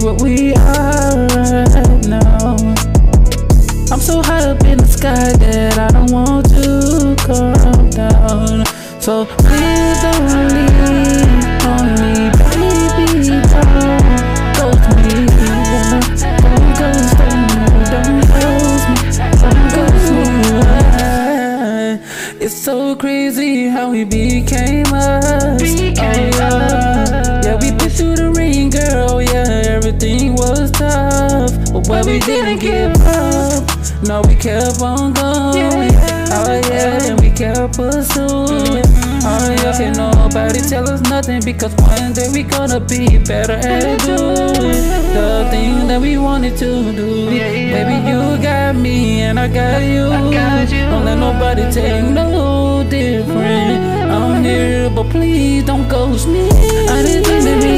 what we are right now. I'm so high up in the sky that I don't want to come down. So please don't leave on me, baby, don't ghost me. Don't ghost me, don't ghost me. It's so crazy how we became us. Yeah, we been through the rain, girl, yeah, everything was tough, but we didn't give up. No, we kept on going. Oh yeah, and we kept pursuing. Oh yeah, can nobody tell us nothing, because one day we gonna be better at doing the thing that we wanted to do. Baby, you got me and I got you. Don't let nobody tell you no different. I'm here, but please don't ghost me. I didn't think that we